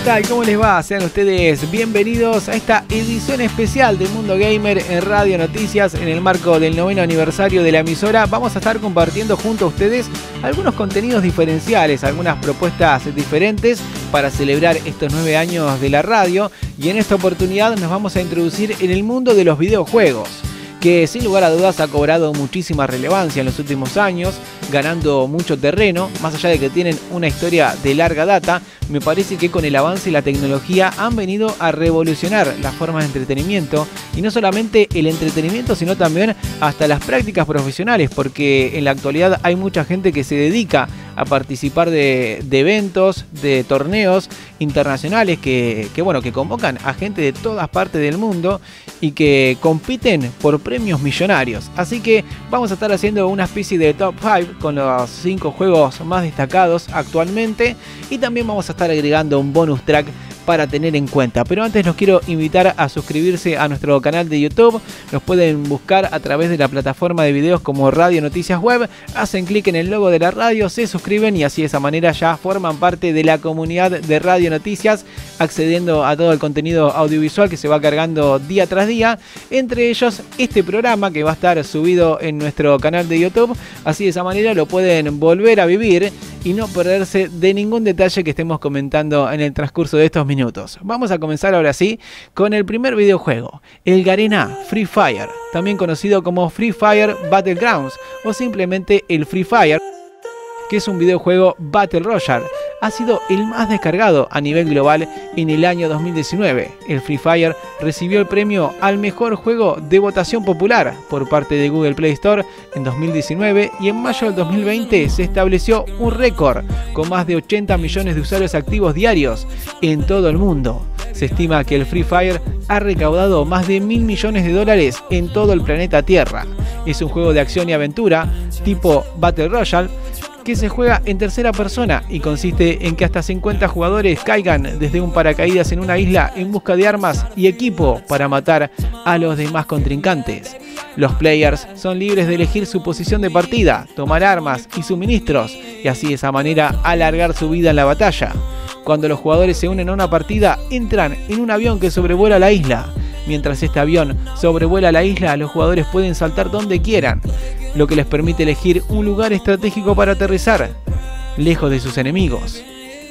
tal? ¿Cómo les va? Sean ustedes bienvenidos a esta edición especial de Mundo Gamer en Radio Noticias. En el marco del 9º aniversario de la emisora, vamos a estar compartiendo junto a ustedes algunos contenidos diferenciales, algunas propuestas diferentes para celebrar estos 9 años de la radio. Y en esta oportunidad nos vamos a introducir en el mundo de los videojuegos, que sin lugar a dudas ha cobrado muchísima relevancia en los últimos años, ganando mucho terreno. Más allá de que tienen una historia de larga data, me parece que con el avance de la tecnología han venido a revolucionar las formas de entretenimiento, y no solamente el entretenimiento, sino también hasta las prácticas profesionales, porque en la actualidad hay mucha gente que se dedica a participar de eventos, de torneos internacionales que convocan a gente de todas partes del mundo y que compiten por premios millonarios. Así que vamos a estar haciendo una especie de top 5 con los 5 juegos más destacados actualmente, y también vamos a estar agregando un bonus track para tener en cuenta. Pero antes los quiero invitar a suscribirse a nuestro canal de YouTube. Nos pueden buscar a través de la plataforma de videos como Radio Noticias Web. Hacen clic en el logo de la radio, se suscriben y así de esa manera ya forman parte de la comunidad de Radio Noticias, accediendo a todo el contenido audiovisual que se va cargando día tras día. Entre ellos este programa que va a estar subido en nuestro canal de YouTube. Así de esa manera lo pueden volver a vivir y no perderse de ningún detalle que estemos comentando en el transcurso de estos minutos. Vamos a comenzar ahora sí con el primer videojuego, el Garena Free Fire, también conocido como Free Fire Battlegrounds o simplemente el Free Fire, que es un videojuego Battle Royale. Ha sido el más descargado a nivel global en el año 2019. El Free Fire recibió el premio al mejor juego de votación popular por parte de Google Play Store en 2019, y en mayo del 2020 se estableció un récord con más de 80 millones de usuarios activos diarios en todo el mundo. Se estima que el Free Fire ha recaudado más de $1.000 millones en todo el planeta Tierra. Es un juego de acción y aventura tipo Battle Royale que se juega en tercera persona y consiste en que hasta 50 jugadores caigan desde un paracaídas en una isla en busca de armas y equipo para matar a los demás contrincantes. Los players son libres de elegir su posición de partida, tomar armas y suministros, y así de esa manera alargar su vida en la batalla. Cuando los jugadores se unen a una partida, entran en un avión que sobrevuela la isla. Mientras este avión sobrevuela la isla, los jugadores pueden saltar donde quieran, lo que les permite elegir un lugar estratégico para aterrizar, lejos de sus enemigos.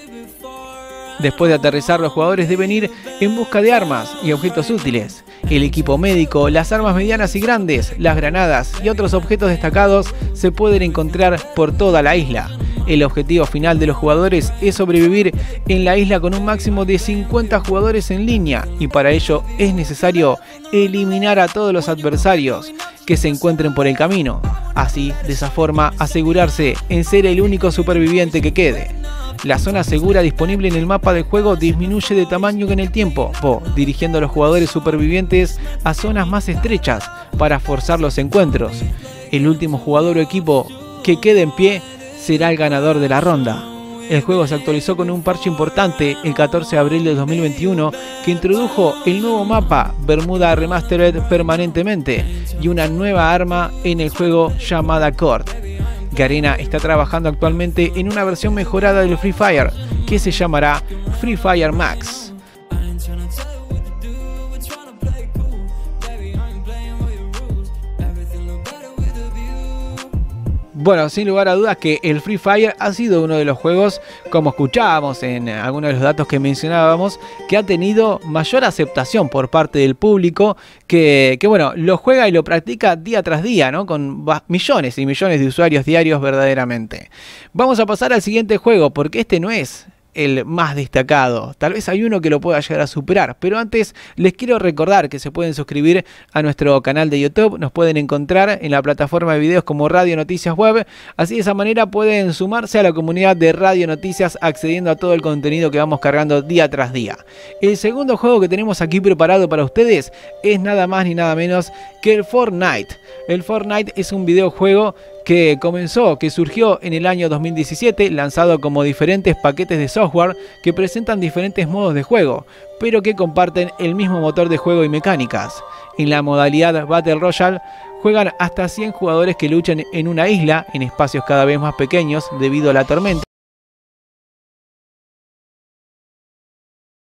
Después de aterrizar, los jugadores deben ir en busca de armas y objetos útiles. El equipo médico, las armas medianas y grandes, las granadas y otros objetos destacados se pueden encontrar por toda la isla. El objetivo final de los jugadores es sobrevivir en la isla con un máximo de 50 jugadores en línea, y para ello es necesario eliminar a todos los adversarios que se encuentren por el camino. Así, de esa forma, asegurarse en ser el único superviviente que quede. La zona segura disponible en el mapa del juego disminuye de tamaño con el tiempo, dirigiendo a los jugadores supervivientes a zonas más estrechas para forzar los encuentros. El último jugador o equipo que quede en pie será el ganador de la ronda. El juego se actualizó con un parche importante el 14 de abril de 2021 que introdujo el nuevo mapa Bermuda Remastered permanentemente y una nueva arma en el juego llamada Cord. Garena está trabajando actualmente en una versión mejorada del Free Fire que se llamará Free Fire Max. Bueno, sin lugar a dudas que el Free Fire ha sido uno de los juegos, como escuchábamos en algunos de los datos que mencionábamos, que ha tenido mayor aceptación por parte del público, que lo juega y lo practica día tras día, ¿no? Con millones y millones de usuarios diarios verdaderamente. Vamos a pasar al siguiente juego, porque este no es el más destacado. Tal vez hay uno que lo pueda llegar a superar, pero antes les quiero recordar que se pueden suscribir a nuestro canal de YouTube. Nos pueden encontrar en la plataforma de videos como Radio Noticias Web. Así de esa manera pueden sumarse a la comunidad de Radio Noticias, accediendo a todo el contenido que vamos cargando día tras día. El segundo juego que tenemos aquí preparado para ustedes es nada más ni nada menos que el Fortnite. El Fortnite es un videojuego que surgió en el año 2017, lanzado como diferentes paquetes de software que presentan diferentes modos de juego, pero que comparten el mismo motor de juego y mecánicas. En la modalidad Battle Royale juegan hasta 100 jugadores que luchan en una isla, en espacios cada vez más pequeños debido a la tormenta.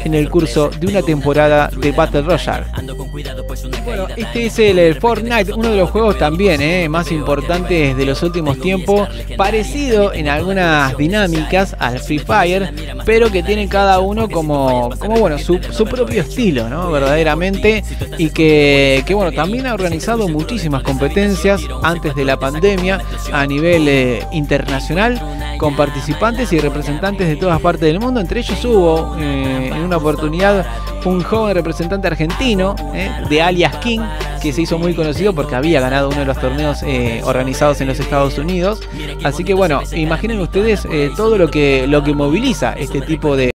en el curso de una temporada de Battle Royale. Bueno, este es el Fortnite, uno de los juegos también más importantes de los últimos tiempos, parecido en algunas dinámicas al Free Fire, pero que tiene cada uno como bueno, su propio estilo, ¿no? Verdaderamente, y que bueno, también ha organizado muchísimas competencias antes de la pandemia a nivel internacional, con participantes y representantes de todas partes del mundo. Entre ellos hubo en una oportunidad un joven representante argentino de alias King, que se hizo muy conocido porque había ganado uno de los torneos organizados en los Estados Unidos. Así que bueno, imaginen ustedes todo lo que moviliza este tipo de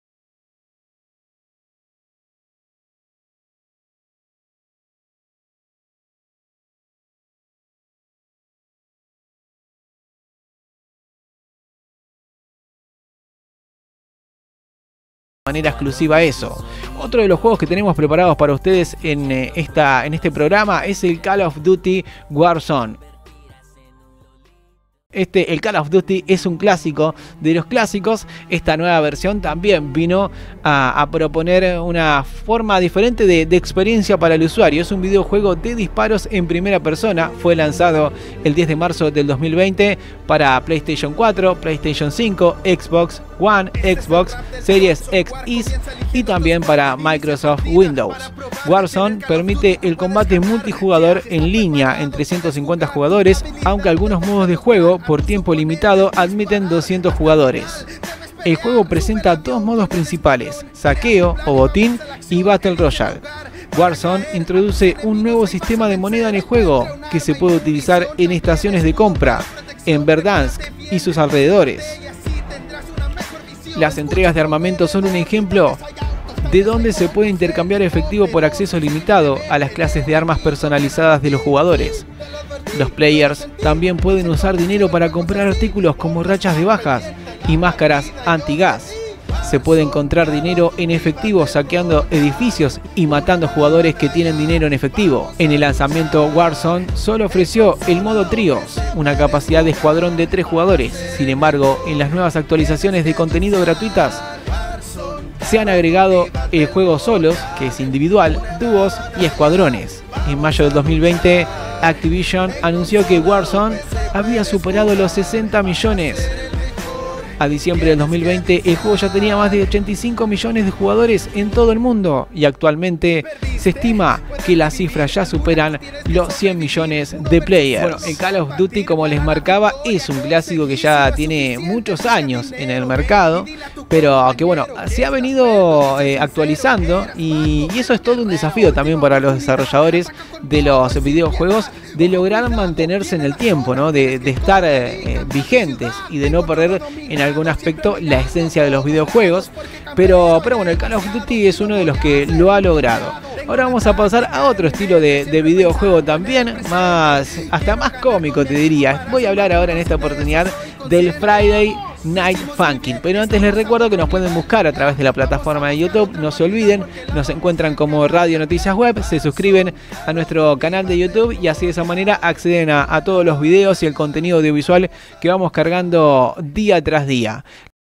manera exclusiva eso. Otro de los juegos que tenemos preparados para ustedes en este programa es el Call of Duty Warzone. El Call of Duty es un clásico de los clásicos. Esta nueva versión también vino a proponer una forma diferente de experiencia para el usuario. Es un videojuego de disparos en primera persona. Fue lanzado el 10 de marzo del 2020 para PlayStation 4, PlayStation 5, Xbox One, Xbox Series X y también para Microsoft Windows. Warzone permite el combate multijugador en línea entre 150 jugadores, aunque algunos modos de juego por tiempo limitado admiten 200 jugadores. El juego presenta dos modos principales: saqueo o botín y Battle Royale. Warzone introduce un nuevo sistema de moneda en el juego que se puede utilizar en estaciones de compra en Verdansk y sus alrededores. Las entregas de armamento son un ejemplo de donde se puede intercambiar efectivo por acceso limitado a las clases de armas personalizadas de los jugadores. Los players también pueden usar dinero para comprar artículos como rachas de bajas y máscaras antigas. Se puede encontrar dinero en efectivo saqueando edificios y matando jugadores que tienen dinero en efectivo. En el lanzamiento, Warzone solo ofreció el modo tríos, una capacidad de escuadrón de 3 jugadores. Sin embargo, en las nuevas actualizaciones de contenido gratuitas se han agregado el juego solos, que es individual, dúos y escuadrones. En mayo del 2020, Activision anunció que Warzone había superado los 60 millones. A diciembre del 2020, el juego ya tenía más de 85 millones de jugadores en todo el mundo y actualmente se estima que las cifras ya superan los 100 millones de players. Bueno, el Call of Duty, como les marcaba, es un clásico que ya tiene muchos años en el mercado, pero que bueno, se ha venido actualizando y eso es todo un desafío también para los desarrolladores de los videojuegos, de lograr mantenerse en el tiempo, ¿no? de estar vigentes y de no perder en algún aspecto la esencia de los videojuegos, pero bueno, el Call of Duty es uno de los que lo ha logrado. Ahora vamos a pasar a otro estilo de videojuego también, hasta más cómico te diría. Voy a hablar ahora en esta oportunidad del Friday Night Funkin', pero antes les recuerdo que nos pueden buscar a través de la plataforma de YouTube. No se olviden, nos encuentran como Radio Noticias Web, se suscriben a nuestro canal de YouTube y así de esa manera acceden a todos los videos y el contenido audiovisual que vamos cargando día tras día.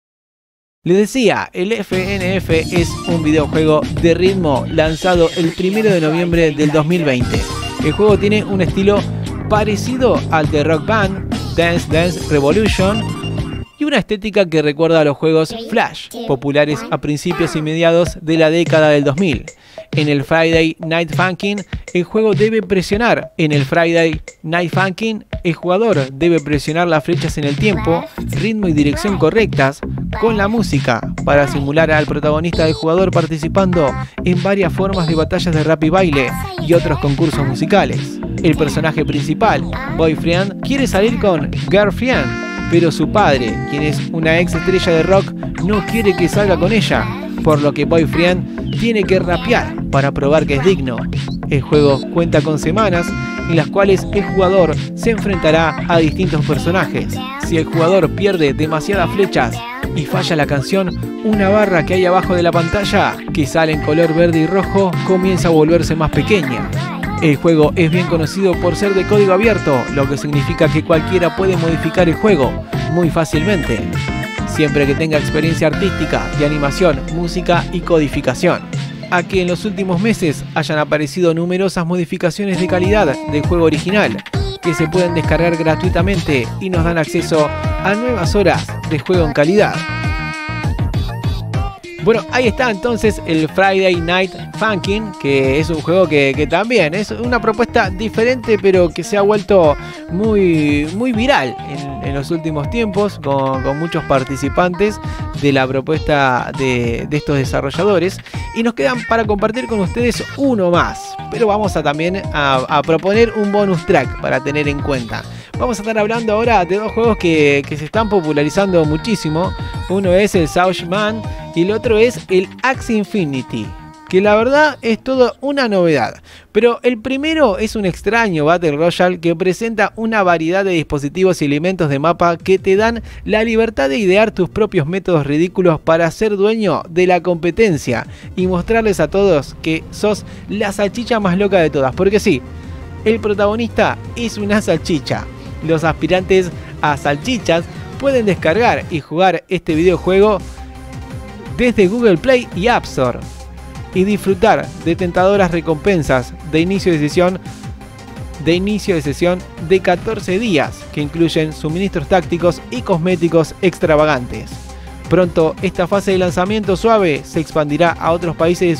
Les decía, el FNF es un videojuego de ritmo lanzado el 1 de noviembre del 2020. El juego tiene un estilo parecido al de Rock Band, Dance Dance Revolution, y una estética que recuerda a los juegos Flash, populares a principios y mediados de la década del 2000. En el Friday Night Funkin', el juego debe presionar. En el Friday Night Funkin', el jugador debe presionar las flechas en el tiempo, ritmo y dirección correctas, con la música, para simular al protagonista del jugador participando en varias formas de batallas de rap y baile y otros concursos musicales. El personaje principal, Boyfriend, quiere salir con Girlfriend, pero su padre, quien es una ex estrella de rock, no quiere que salga con ella, por lo que Boyfriend tiene que rapear para probar que es digno. El juego cuenta con semanas en las cuales el jugador se enfrentará a distintos personajes. Si el jugador pierde demasiadas flechas y falla la canción, una barra que hay abajo de la pantalla, que sale en color verde y rojo, comienza a volverse más pequeña. El juego es bien conocido por ser de código abierto, lo que significa que cualquiera puede modificar el juego muy fácilmente. siempre que tenga experiencia artística de animación, música y codificación. A que en los últimos meses hayan aparecido numerosas modificaciones de calidad del juego original, que se pueden descargar gratuitamente y nos dan acceso a nuevas horas de juego en calidad. Bueno, ahí está entonces el Friday Night Funkin', que es un juego que también es una propuesta diferente, pero que se ha vuelto muy viral en los últimos tiempos, con muchos participantes de la propuesta de estos desarrolladores. Y nos quedan para compartir con ustedes uno más, pero vamos también a proponer un bonus track para tener en cuenta. Vamos a estar hablando ahora de dos juegos que se están popularizando muchísimo. Uno es el Sauchman y el otro es el Axie Infinity, que la verdad es toda una novedad. Pero el primero es un extraño Battle Royale que presenta una variedad de dispositivos y elementos de mapa que te dan la libertad de idear tus propios métodos ridículos para ser dueño de la competencia y mostrarles a todos que sos la salchicha más loca de todas. Porque sí, el protagonista es una salchicha. Los aspirantes a salchichas pueden descargar y jugar este videojuego desde Google Play y App Store y disfrutar de tentadoras recompensas de inicio de sesión de 14 días que incluyen suministros tácticos y cosméticos extravagantes. Pronto esta fase de lanzamiento suave se expandirá a otros países del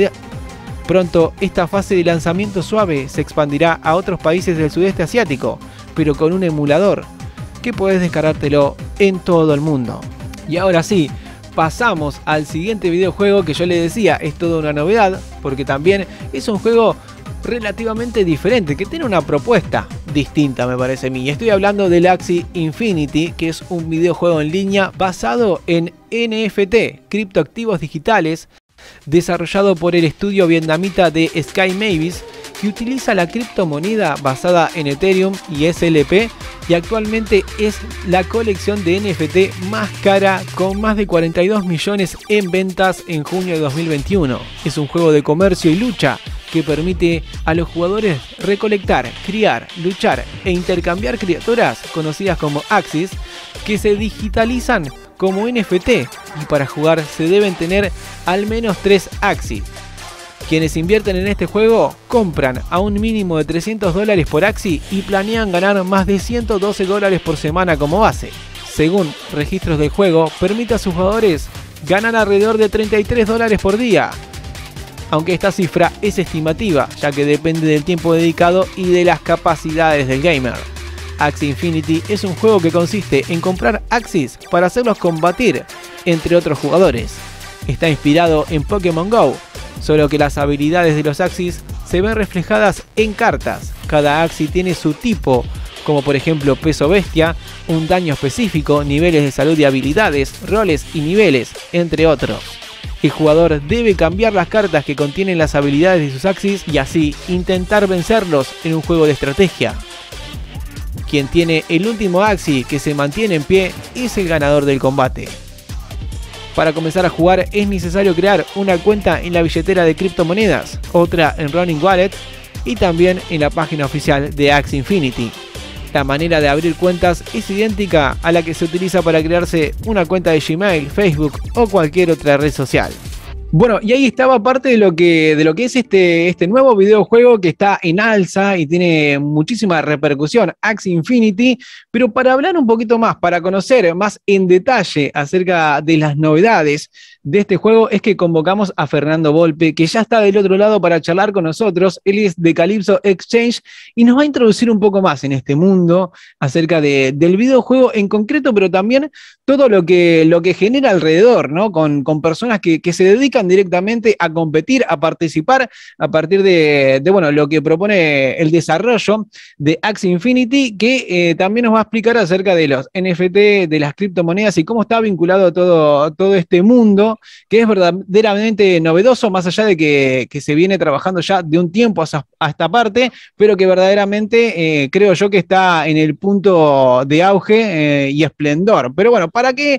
sudeste asiático, pero con un emulador que puedes descargártelo en todo el mundo. Y ahora sí, pasamos al siguiente videojuego que yo les decía, es toda una novedad, porque también es un juego relativamente diferente, que tiene una propuesta distinta, me parece a mí. Y estoy hablando del Axie Infinity, que es un videojuego en línea basado en NFT, criptoactivos digitales, desarrollado por el estudio vietnamita de Sky Mavis, que utiliza la criptomoneda basada en Ethereum y SLP, y actualmente es la colección de NFT más cara, con más de 42 millones en ventas en junio de 2021. Es un juego de comercio y lucha que permite a los jugadores recolectar, criar, luchar e intercambiar criaturas conocidas como Axies, que se digitalizan como NFT, y para jugar se deben tener al menos 3 Axies. Quienes invierten en este juego compran a un mínimo de $300 por Axie y planean ganar más de $112 por semana como base. Según registros del juego, permite a sus jugadores ganar alrededor de $33 por día, aunque esta cifra es estimativa, ya que depende del tiempo dedicado y de las capacidades del gamer. Axie Infinity es un juego que consiste en comprar Axies para hacerlos combatir entre otros jugadores. Está inspirado en Pokémon GO, solo que las habilidades de los Axies se ven reflejadas en cartas. Cada Axie tiene su tipo, como por ejemplo peso bestia, un daño específico, niveles de salud y habilidades, roles y niveles, entre otros. El jugador debe cambiar las cartas que contienen las habilidades de sus Axies y así intentar vencerlos en un juego de estrategia. Quien tiene el último Axie que se mantiene en pie es el ganador del combate. Para comenzar a jugar es necesario crear una cuenta en la billetera de criptomonedas, otra en Running Wallet y también en la página oficial de Axie Infinity. La manera de abrir cuentas es idéntica a la que se utiliza para crearse una cuenta de Gmail, Facebook o cualquier otra red social. Bueno, y ahí estaba parte de lo que es este nuevo videojuego que está en alza y tiene muchísima repercusión, Axie Infinity. Pero para hablar un poquito más, para conocer más en detalle acerca de las novedades de este juego, es que convocamos a Fernando Volpe, que ya está del otro lado para charlar con nosotros. Él es de Calypso Exchange y nos va a introducir un poco más en este mundo acerca del videojuego en concreto, pero también todo lo que genera alrededor, ¿no? Con personas que se dedican directamente a competir, a participar a partir de bueno, lo que propone el desarrollo de Axie Infinity, que también nos va a explicar acerca de los NFT, de las criptomonedas y cómo está vinculado todo este mundo, que es verdaderamente novedoso, más allá de que se viene trabajando ya de un tiempo a esta parte, pero que verdaderamente creo yo que está en el punto de auge y esplendor. Pero bueno, ¿para qué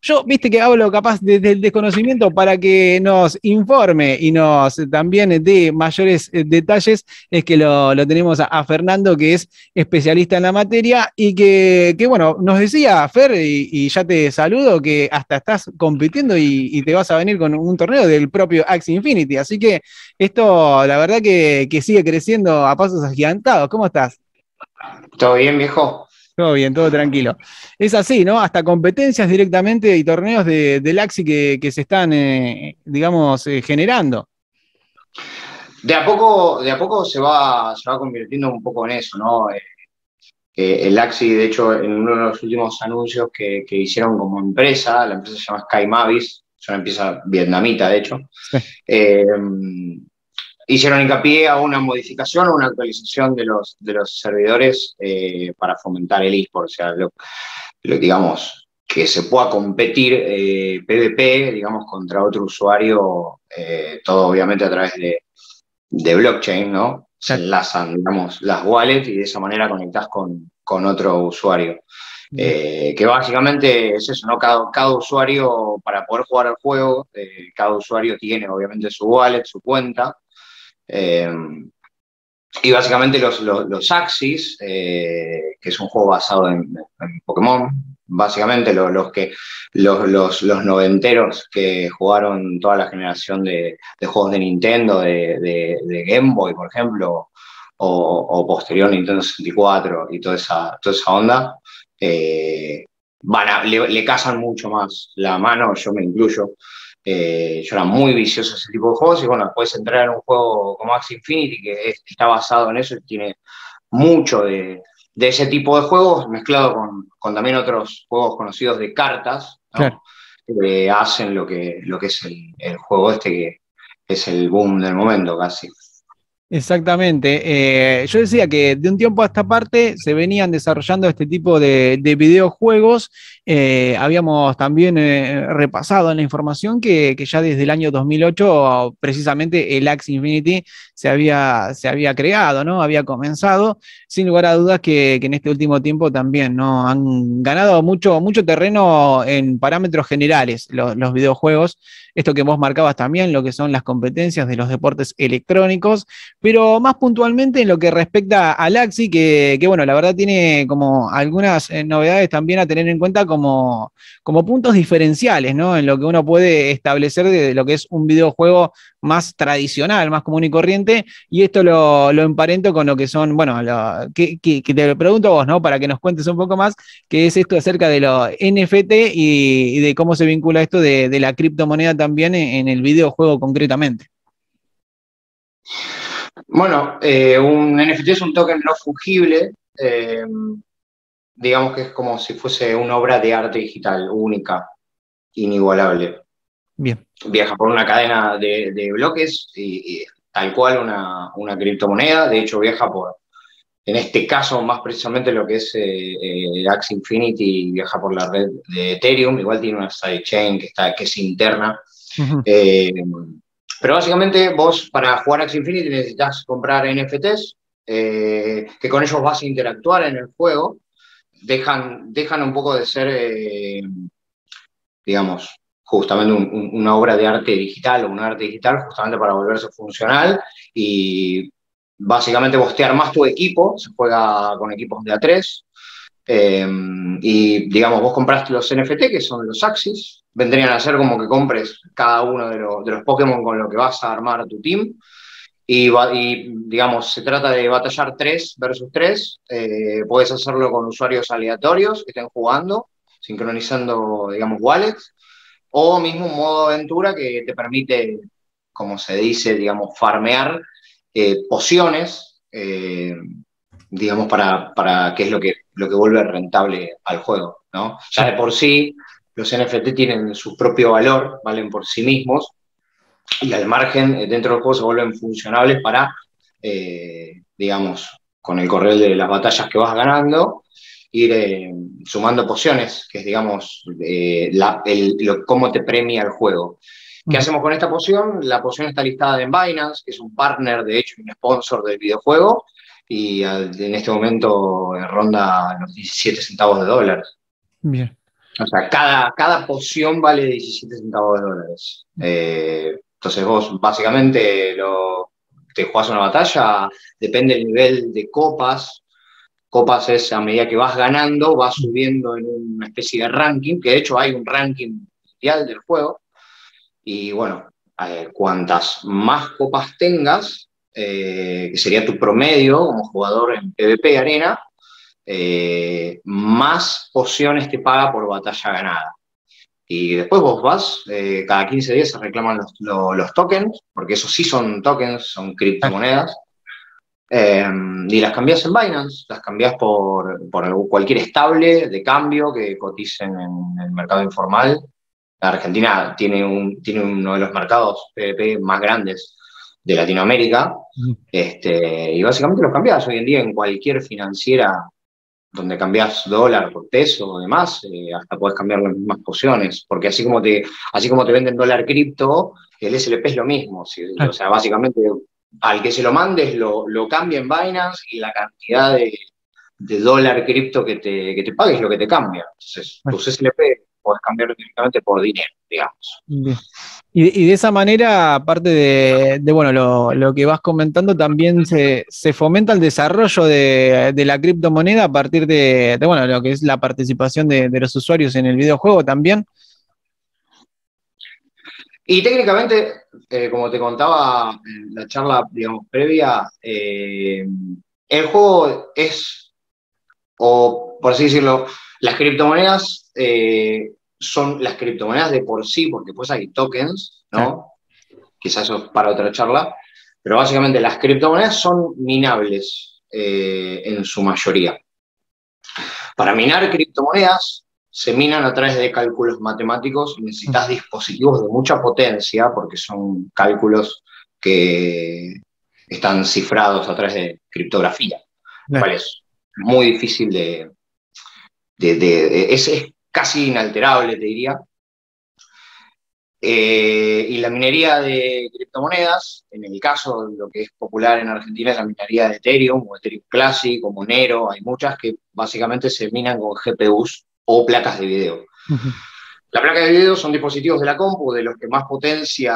Yo, viste que hablo capaz desde el desconocimiento para que nos informe y nos también dé mayores detalles, es que lo tenemos a Fernando, que es especialista en la materia y que bueno, nos decía Fer, y ya te saludo, que hasta estás compitiendo y te vas a venir con un torneo del propio Axie Infinity, así que esto, la verdad que sigue creciendo a pasos agigantados. ¿Cómo estás? ¿Todo bien, viejo? Todo bien, todo tranquilo. Es así, ¿no? Hasta competencias directamente y torneos del Axi que se están, digamos, generando. De a poco se va convirtiendo un poco en eso, ¿no? El Axi, de hecho, en uno de los últimos anuncios que hicieron como empresa, la empresa se llama Sky Mavis, es una empresa vietnamita, de hecho, Sí, eh, hicieron hincapié a una modificación o una actualización de los servidores para fomentar el eSport, o sea, digamos, que se pueda competir PvP, digamos, contra otro usuario, todo obviamente a través de blockchain, ¿no? Se claro. enlazan, digamos, las wallets y de esa manera conectás con otro usuario. Bien. Que básicamente es eso, ¿no? Cada usuario, para poder jugar al juego, cada usuario tiene obviamente su wallet, su cuenta. Eh, y básicamente los Axis, que es un juego basado en Pokémon, básicamente los noventeros que jugaron toda la generación de juegos de Nintendo, de Game Boy, por ejemplo, o posterior Nintendo 64 y toda esa onda, le casan mucho más la mano, yo me incluyo. Yo era muy vicioso a ese tipo de juegos y bueno, puedes entrar en un juego como Axie Infinity que está basado en eso y tiene mucho de ese tipo de juegos mezclado con también otros juegos conocidos de cartas, Claro. ¿no? Que hacen lo que es el juego este que es el boom del momento casi. Exactamente. Yo decía que de un tiempo a esta parte se venían desarrollando este tipo de videojuegos. Habíamos también repasado en la información que ya desde el año 2008 precisamente el Axie Infinity se había creado, ¿no? Había comenzado. Sin lugar a dudas que en este último tiempo también, ¿no? Han ganado mucho, mucho terreno en parámetros generales los videojuegos. Esto que vos marcabas también, lo que son las competencias de los deportes electrónicos, pero más puntualmente en lo que respecta al Axi, que bueno, la verdad tiene como algunas novedades también a tener en cuenta como puntos diferenciales, ¿no? En lo que uno puede establecer de lo que es un videojuego más tradicional, más común y corriente, y esto lo emparento con lo que son, bueno, que te lo pregunto a vos, ¿no? Para que nos cuentes un poco más, qué es esto acerca de los NFT y de cómo se vincula esto de la criptomoneda también en el videojuego concretamente. Bueno, un NFT es un token no fungible, digamos que es como si fuese una obra de arte digital única, inigualable. Bien. Viaja por una cadena de bloques y tal cual una criptomoneda. De hecho, viaja en este caso, más precisamente lo que es Axie Infinity, viaja por la red de Ethereum. Igual tiene una sidechain que es interna. Ujú. Eh, pero básicamente vos para jugar Axie Infinity necesitas comprar NFTs, que con ellos vas a interactuar en el juego. Dejan un poco de ser, digamos, justamente una obra de arte digital o un arte digital justamente para volverse funcional y básicamente vos te armás tu equipo, se juega con equipos de A3 y digamos vos compraste los NFT que son los Axis, vendrían a ser como que compres cada uno de los Pokémon con lo que vas a armar tu team y digamos se trata de batallar 3 versus 3, puedes hacerlo con usuarios aleatorios que estén jugando, sincronizando digamos wallets o mismo un modo aventura que te permite, como se dice, digamos, farmear pociones, digamos, para qué es lo que vuelve rentable al juego, ¿no? Ya de por sí, los NFT tienen su propio valor, valen por sí mismos, y al margen, dentro del juego se vuelven funcionables para, digamos, con el correr de las batallas que vas ganando, ir sumando pociones, que es, digamos, cómo te premia el juego. ¿Qué Ujú. hacemos con esta poción? La poción está listada en Binance, que es un partner, de hecho, y un sponsor del videojuego, y en este momento ronda los 17 centavos de dólar. Bien. O sea, cada poción vale 17 centavos de dólares. Entonces vos básicamente te jugás una batalla, depende del nivel de copas. Copas es a medida que vas ganando, vas subiendo en una especie de ranking, que de hecho hay un ranking mundial del juego. Y bueno, cuantas más copas tengas, que sería tu promedio como jugador en PvP Arena, más pociones te paga por batalla ganada. Y después vos vas, cada 15 días se reclaman los tokens, porque esos sí son tokens, son criptomonedas, y las cambiás en Binance, las cambiás por cualquier estable de cambio que coticen en el mercado informal. La Argentina tiene uno de los mercados PvP más grandes de Latinoamérica, y básicamente los cambiás hoy en día en cualquier financiera donde cambiás dólar por peso o demás, hasta podés cambiar las mismas pociones, porque así como te venden dólar cripto, el SLP es lo mismo, ¿sí? O sea, básicamente al que se lo mandes lo cambia en Binance y la cantidad de dólar cripto que te pague es lo que te cambia. Entonces, tus SLP podés cambiar directamente por dinero, digamos. Bien. Y de esa manera, aparte bueno, lo que vas comentando, también se fomenta el desarrollo de la criptomoneda a partir bueno, lo que es la participación de los usuarios en el videojuego también. Y técnicamente, como te contaba en la charla, digamos, previa, el juego es, o por así decirlo, las criptomonedas son las criptomonedas de por sí, porque después hay tokens, ¿no? Quizás eso es para otra charla, pero básicamente las criptomonedas son minables en su mayoría. Para minar criptomonedas se minan a través de cálculos matemáticos y necesitas dispositivos de mucha potencia porque son cálculos que están cifrados a través de criptografía, lo cual es muy difícil es casi inalterable, te diría. Y la minería de criptomonedas, en el caso de lo que es popular en Argentina es la minería de Ethereum, o Ethereum Classic, o Monero, hay muchas que básicamente se minan con GPUs o placas de video. La placa de video son dispositivos de la compu, de los que más potencia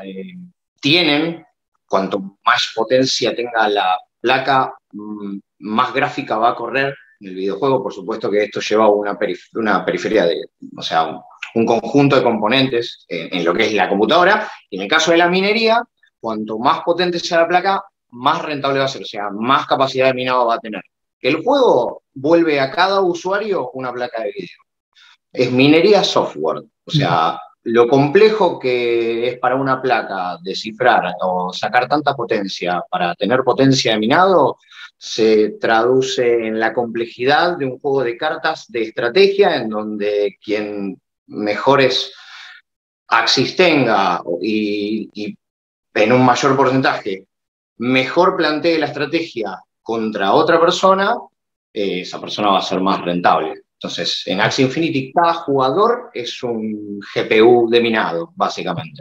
tienen. Cuanto más potencia tenga la placa, más gráfica va a correr en el videojuego. Por supuesto que esto lleva a una periferia o sea, un conjunto de componentes en lo que es la computadora. Y en el caso de la minería, cuanto más potente sea la placa, más rentable va a ser, o sea, más capacidad de minado va a tener. El juego vuelve a cada usuario una placa de video. Es minería software, o sea, lo complejo que es para una placa descifrar o sacar tanta potencia para tener potencia de minado, se traduce en la complejidad de un juego de cartas de estrategia en donde quien mejores axis tenga y en un mayor porcentaje mejor plantee la estrategia contra otra persona, esa persona va a ser más rentable. Entonces, en Axie Infinity, cada jugador es un GPU de minado, básicamente.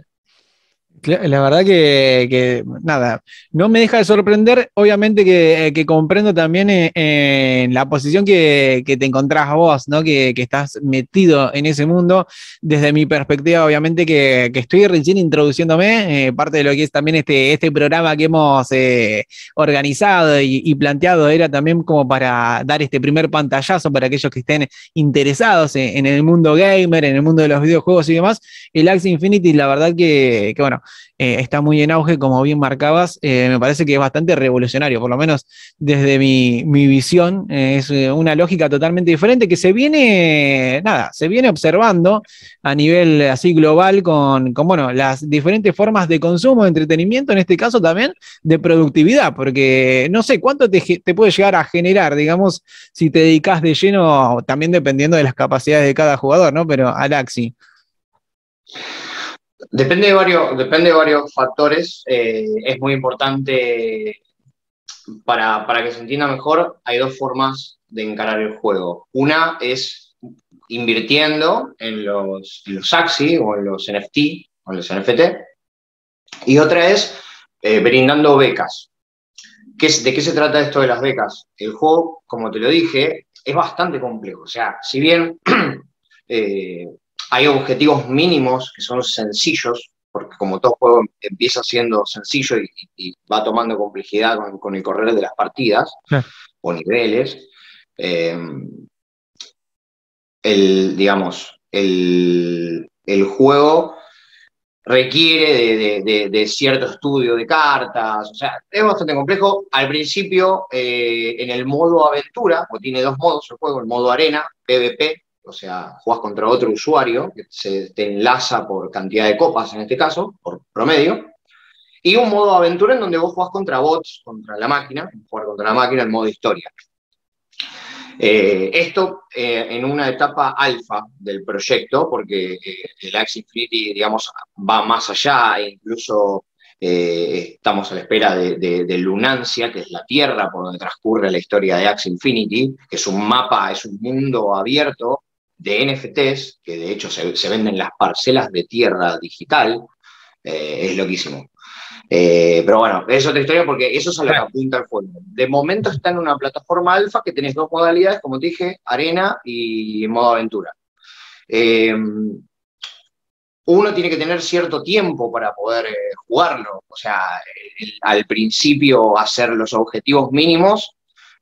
La verdad que nada, no me deja de sorprender, obviamente que comprendo también en la posición que te encontrás vos, ¿no? Que estás metido en ese mundo. Desde mi perspectiva, obviamente que estoy recién introduciéndome, parte de lo que es también este programa que hemos organizado y planteado era también como para dar este primer pantallazo para aquellos que estén interesados en el mundo gamer, en el mundo de los videojuegos y demás. El Axie Infinity, la verdad que bueno, está muy en auge, como bien marcabas. Me parece que es bastante revolucionario, por lo menos desde mi visión. Es una lógica totalmente diferente que se viene observando a nivel así global con bueno, las diferentes formas de consumo, de entretenimiento, en este caso también de productividad, porque no sé cuánto te puede llegar a generar, digamos, si te dedicas de lleno, también dependiendo de las capacidades de cada jugador, ¿no? Pero al Axie. Depende de varios factores. Es muy importante para que se entienda mejor. Hay dos formas de encarar el juego. Una es invirtiendo en los Axie o en los NFT o en los NFT. Y otra es brindando becas. ¿De qué se trata esto de las becas? El juego, como te lo dije, es bastante complejo. O sea, si bien hay objetivos mínimos que son sencillos, porque como todo juego empieza siendo sencillo y va tomando complejidad con el correr de las partidas Claro. o niveles. Eh, digamos, el juego requiere de cierto estudio de cartas, o sea, es bastante complejo. Al principio, en el modo aventura, o tiene dos modos el juego, el modo arena, PvP, o sea, jugás contra otro usuario, que te enlaza por cantidad de copas en este caso, por promedio, y un modo aventura en donde vos jugás contra bots, contra la máquina, jugar contra la máquina en modo historia. Esto en una etapa alfa del proyecto, porque el Axie Infinity, digamos, va más allá, e incluso estamos a la espera de Lunancia, que es la tierra por donde transcurre la historia de Axie Infinity, que es un mapa, es un mundo abierto de NFTs, que de hecho se venden las parcelas de tierra digital, es loquísimo. Pero bueno, es otra historia porque eso es a lo que apunta el juego. De momento está en una plataforma alfa que tenés dos modalidades, como te dije, arena y modo aventura. Uno tiene que tener cierto tiempo para poder jugarlo. O sea, al principio hacer los objetivos mínimos,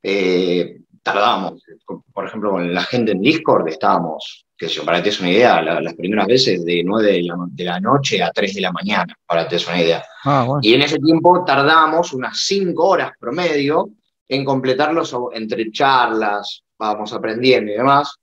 tardamos. Por ejemplo, con la gente en Discord estábamos, que sé yo, para que te des una idea, las primeras veces de 9 de la noche a 3 de la mañana, para que te des una idea. Bueno. Y en ese tiempo tardamos unas 5 horas promedio en completarlos entre charlas, vamos aprendiendo y demás.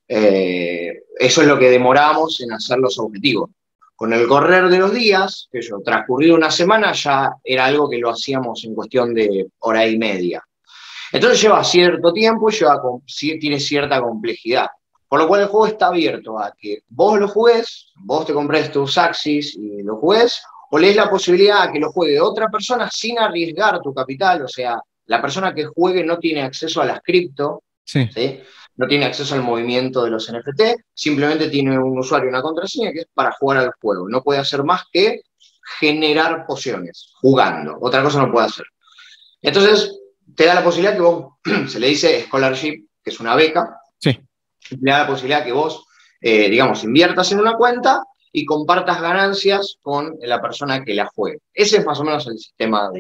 Eso es lo que demoramos en hacer los objetivos. Con el correr de los días, que yo, transcurrido una semana, ya era algo que lo hacíamos en cuestión de hora y media. Entonces lleva cierto tiempo y tiene cierta complejidad. Por lo cual el juego está abierto a que vos lo jugués, vos te compres tus Axis y lo jugués, o lees la posibilidad de que lo juegue otra persona sin arriesgar tu capital. O sea, la persona que juegue no tiene acceso a las cripto, Sí. ¿sí? No tiene acceso al movimiento de los NFT, simplemente tiene un usuario y una contraseña que es para jugar al juego. No puede hacer más que generar pociones, jugando. Otra cosa no puede hacer. Entonces, te da la posibilidad que vos, se le dice scholarship, que es una beca, Sí. le da la posibilidad que vos, digamos, inviertas en una cuenta y compartas ganancias con la persona que la juegue. Ese es más o menos el sistema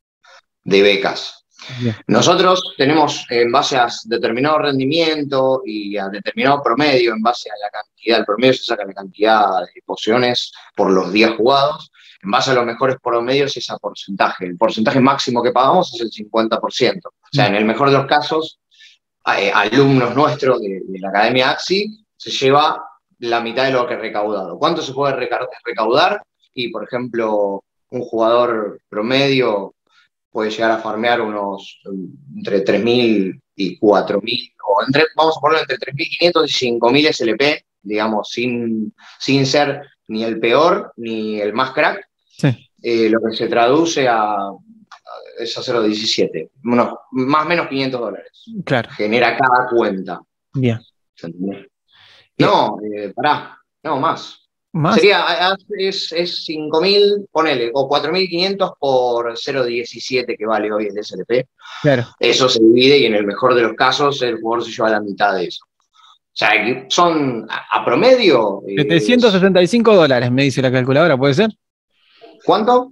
de becas. Bien. Nosotros tenemos, en base a determinado rendimiento y a determinado promedio, en base a la cantidad, el promedio se saca la cantidad de pociones por los días jugados, en base a los mejores promedios es a porcentaje. El porcentaje máximo que pagamos es el 50%. O sea, en el mejor de los casos, alumnos nuestros de la Academia Axie se lleva la mitad de lo que he recaudado. ¿Cuánto se puede recaudar? Y, por ejemplo, un jugador promedio puede llegar a farmear unos entre 3.000 y 4.000, o vamos a ponerlo entre 3.500 y 5.000 SLP, digamos, sin ser ni el peor ni el más crack. Sí. Lo que se traduce es a 0.17, más o menos $500. Claro. Genera cada cuenta. Bien. No, pará, no, más. ¿Más? Sería, es 5.000, ponele, o 4.500 por 0.17 que vale hoy el SLP. Claro. Eso se divide y en el mejor de los casos el jugador se lleva la mitad de eso. O sea, son a promedio... $765, me dice la calculadora, ¿puede ser? ¿Cuánto?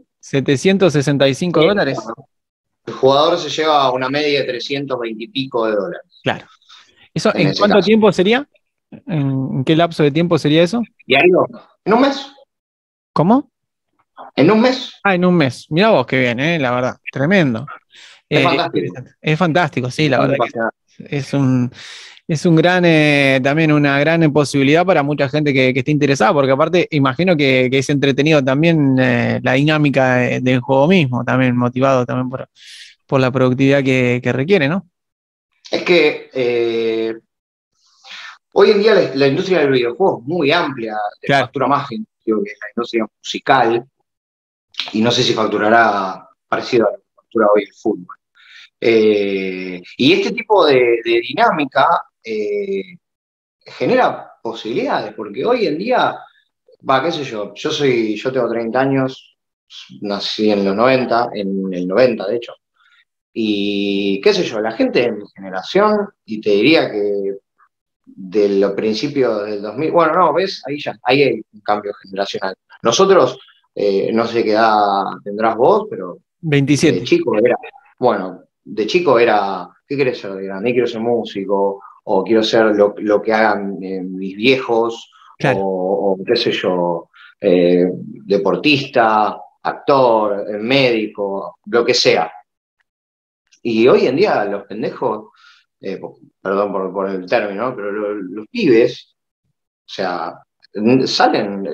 $765. El jugador se lleva una media de 320 y pico de dólares. Claro. ¿Eso en cuánto tiempo sería? ¿En qué lapso de tiempo sería eso? Diario. ¿En un mes? ¿Cómo? ¿En un mes? Ah, en un mes. Mirá vos, qué bien, la verdad. Tremendo. Es fantástico. Es fantástico, sí, la verdad que es un gran, también una gran posibilidad para mucha gente que esté interesada, porque aparte imagino que es entretenido también la dinámica del juego mismo, también motivado también por la productividad que requiere, ¿no? Es que hoy en día la industria del videojuego es muy amplia, claro. Factura más que la industria musical, y no sé si facturará parecido a lo que factura hoy el fútbol. Y este tipo de dinámica genera posibilidades, porque hoy en día, qué sé yo, yo tengo 30 años, nací en los 90, en el 90 de hecho, y qué sé yo, la gente de mi generación, y te diría que de los principios del 2000. Bueno, no, ves, ahí hay un cambio generacional. Nosotros, no sé qué edad tendrás vos, pero de 27. chico era, bueno, de chico era, ¿qué querés ser de grande? Quiero ser músico, o quiero ser lo que hagan mis viejos, Claro. o qué sé yo, deportista, actor, médico, lo que sea. Y hoy en día los pendejos, perdón por el término, ¿no? Pero los pibes, o sea, salen,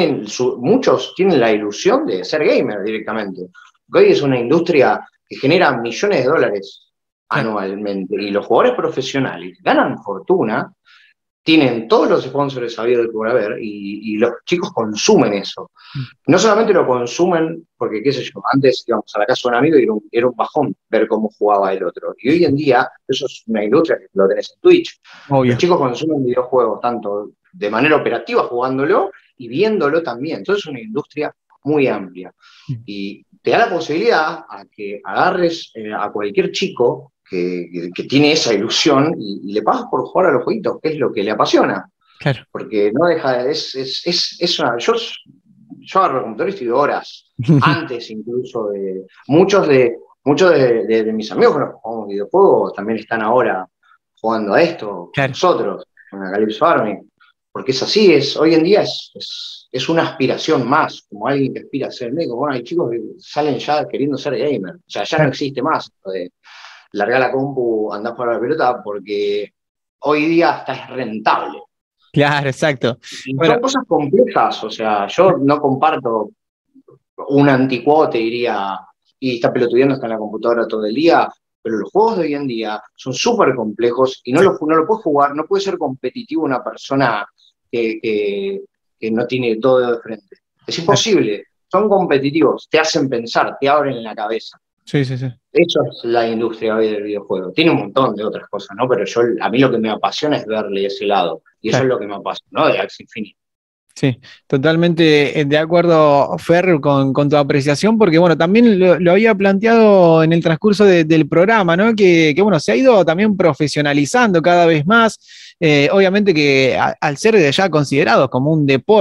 muchos tienen la ilusión de ser gamer directamente. Porque hoy es una industria que genera millones de dólares Claro. anualmente y los jugadores profesionales ganan fortuna, tienen todos los sponsors sabidos de por haber y los chicos consumen eso. Mm. No solamente lo consumen porque, qué sé yo, antes íbamos a la casa de un amigo y era un bajón ver cómo jugaba el otro. Y hoy en día, eso es una industria que lo tenés en Twitch. Los Obvio. chicos consumen videojuegos tanto de manera operativa jugándolo y viéndolo también. Entonces es una industria muy amplia. Mm. Y te da la posibilidad a que agarres a cualquier chico que tiene esa ilusión y le pagas por jugar a los jueguitos, que es lo que le apasiona. Claro. Porque no deja de. Es una. Yo agarro el computador y estoy horas, antes incluso de. Muchos de mis amigos con los que jugamos videojuegos también están ahora jugando a esto con Claro. nosotros, con la Calypso Army. Porque es así, hoy en día es una aspiración más, como alguien que aspira a ser médico. Bueno, hay chicos que salen ya queriendo ser gamer. O sea, ya no Claro. existe más esto de largar la compu, andar a jugar a la pelota, porque hoy día hasta es rentable. Claro, exacto. Y Bueno, son cosas complejas, o sea, yo no comparto un anticuado, te diría, y está pelotudeando, está en la computadora todo el día, pero los juegos de hoy en día son súper complejos y no lo puedes jugar, no puede ser competitivo una persona que, que, que no tiene todo de frente. Es claro. imposible, son competitivos, te hacen pensar, te abren la cabeza. Sí, sí, sí. Eso es la industria hoy del videojuego. Tiene un montón de otras cosas, ¿no? Pero a mí lo que me apasiona es verle ese lado. Y eso Claro. es lo que me apasiona, ¿no? De Axie Infinity. Sí, totalmente de acuerdo, Fer, con tu apreciación, porque bueno, también lo había planteado en el transcurso del programa, ¿no? Que bueno, se ha ido también profesionalizando cada vez más. Obviamente que al ser ya considerados como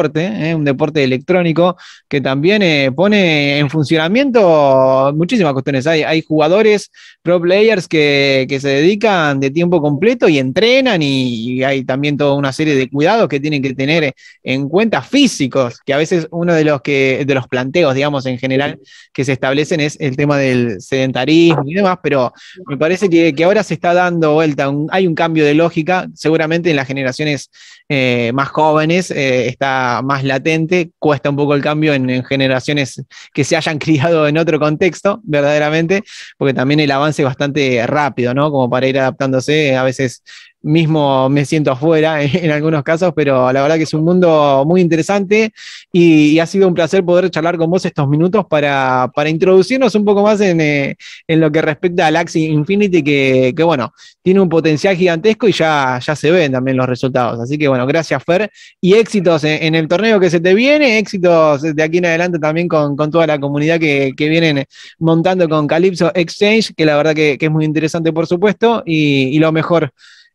un deporte electrónico, que también pone en funcionamiento muchísimas cuestiones. Hay jugadores, pro players que se dedican de tiempo completo y entrenan, y hay también toda una serie de cuidados que tienen que tener en cuenta físicos, que a veces uno de los planteos, digamos, en general, que se establecen es el tema del sedentarismo y demás, pero me parece que ahora se está dando vuelta, hay un cambio de lógica, seguramente en las generaciones más jóvenes está más latente, cuesta un poco el cambio en generaciones que se hayan criado en otro contexto, verdaderamente, porque también el avance es bastante rápido, ¿no? Como para ir adaptándose, a veces mismo me siento afuera en algunos casos, pero la verdad que es un mundo muy interesante y ha sido un placer poder charlar con vos estos minutos para introducirnos un poco más en lo que respecta al Axie Infinity, que bueno, tiene un potencial gigantesco y ya se ven también los resultados. Así que bueno, gracias Fer y éxitos en el torneo que se te viene, éxitos de aquí en adelante también con toda la comunidad que vienen montando con Calypso Exchange, que la verdad que es muy interesante por supuesto, y lo mejor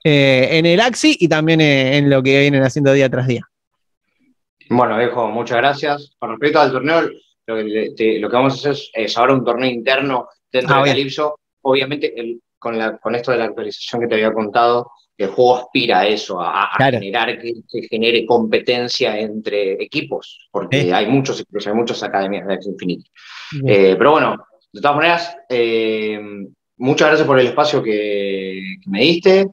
en el Axi y también en lo que vienen haciendo día tras día. Bueno, viejo, muchas gracias. Con respecto al torneo, lo que vamos a hacer es ahora un torneo interno dentro de Bien. Calypso. Obviamente, con esto de la actualización que te había contado, el juego aspira a eso, a Claro. generar que se genere competencia entre equipos, porque hay muchos equipos, hay muchas academias de Axie Infinity. Pero bueno, de todas maneras, muchas gracias por el espacio que me diste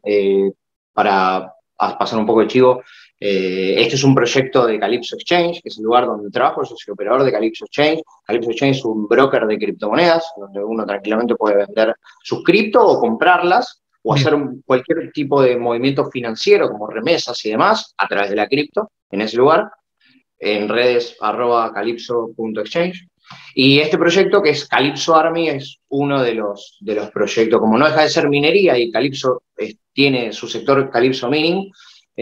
para pasar un poco de chivo. Este es un proyecto de Calypso Exchange, que es el lugar donde trabajo, yo soy operador de Calypso Exchange. Calypso Exchange es un broker de criptomonedas, donde uno tranquilamente puede vender sus cripto o comprarlas, o Bien. hacer cualquier tipo de movimiento financiero, como remesas y demás, a través de la cripto, en ese lugar, en redes @calypso.exchange. Y este proyecto, que es Calypso Army, es uno de los proyectos, como no deja de ser minería, y Calypso tiene su sector Calypso Mining,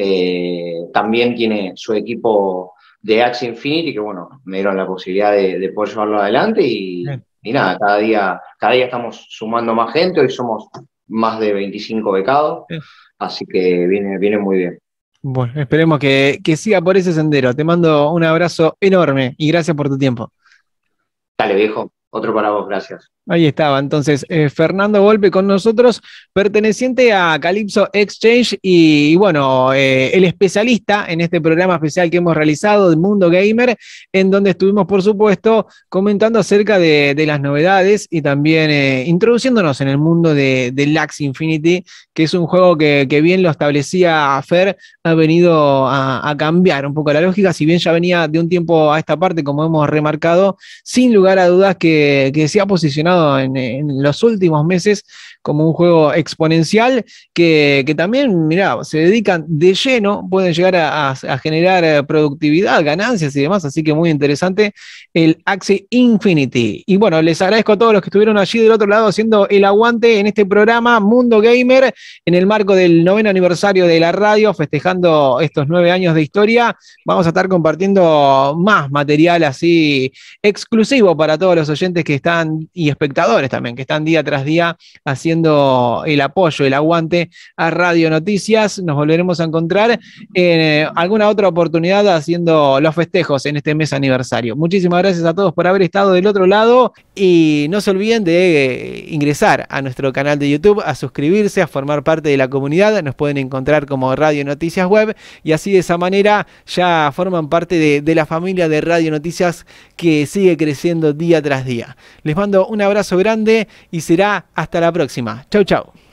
también tiene su equipo de Axie Infinity, que bueno, me dieron la posibilidad de poder llevarlo adelante y nada, cada día estamos sumando más gente, hoy somos más de 25 becados, Bien. así que viene muy bien. Bueno, esperemos que siga por ese sendero. Te mando un abrazo enorme y gracias por tu tiempo. Dale, viejo, otro para vos, gracias. Ahí estaba, entonces, Fernando Volpe con nosotros, perteneciente a Calypso Exchange y bueno, el especialista en este programa especial que hemos realizado de Mundo Gamer, en donde estuvimos, por supuesto, comentando acerca de las novedades y también introduciéndonos en el mundo de Axie Infinity, que es un juego que bien lo establecía Fer, ha venido a cambiar un poco la lógica, si bien ya venía de un tiempo a esta parte, como hemos remarcado, sin lugar a dudas que se ha posicionado en los últimos meses como un juego exponencial que también, mirá, se dedican de lleno, pueden llegar a generar productividad, ganancias y demás, así que muy interesante el Axie Infinity. Y bueno, les agradezco a todos los que estuvieron allí del otro lado haciendo el aguante en este programa Mundo Gamer, en el marco del 9º aniversario de la radio, festejando estos 9 años de historia. Vamos a estar compartiendo más material así exclusivo para todos los oyentes que están y espectadores también, que están día tras día haciendo el apoyo, el aguante a Radio Noticias. Nos volveremos a encontrar en alguna otra oportunidad haciendo los festejos en este mes aniversario. Muchísimas gracias a todos por haber estado del otro lado y no se olviden de ingresar a nuestro canal de YouTube, a suscribirse, a formar parte de la comunidad. Nos pueden encontrar como Radio Noticias Web y así de esa manera ya forman parte de la familia de Radio Noticias que sigue creciendo día tras día. Les mando un abrazo grande y será hasta la próxima. Chau, chau.